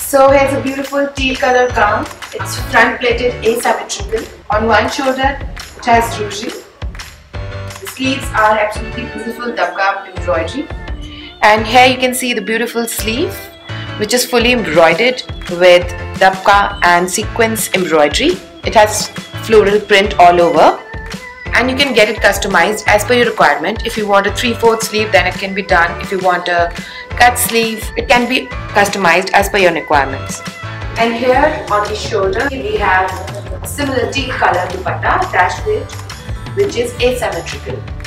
So here's a beautiful teal color gown. It's front plated asymmetrical. On one shoulder it has ruching. The sleeves are absolutely beautiful dabka embroidery. And here you can see the beautiful sleeve, which is fully embroidered with dabka and sequence embroidery. It has floral print all over. And you can get it customized as per your requirement. If you want a 3/4 sleeve, then it can be done. If you want a cut sleeve, it can be customized as per your requirements. And here on the shoulder, we have similar teal color dupatta attached to it, which is asymmetrical.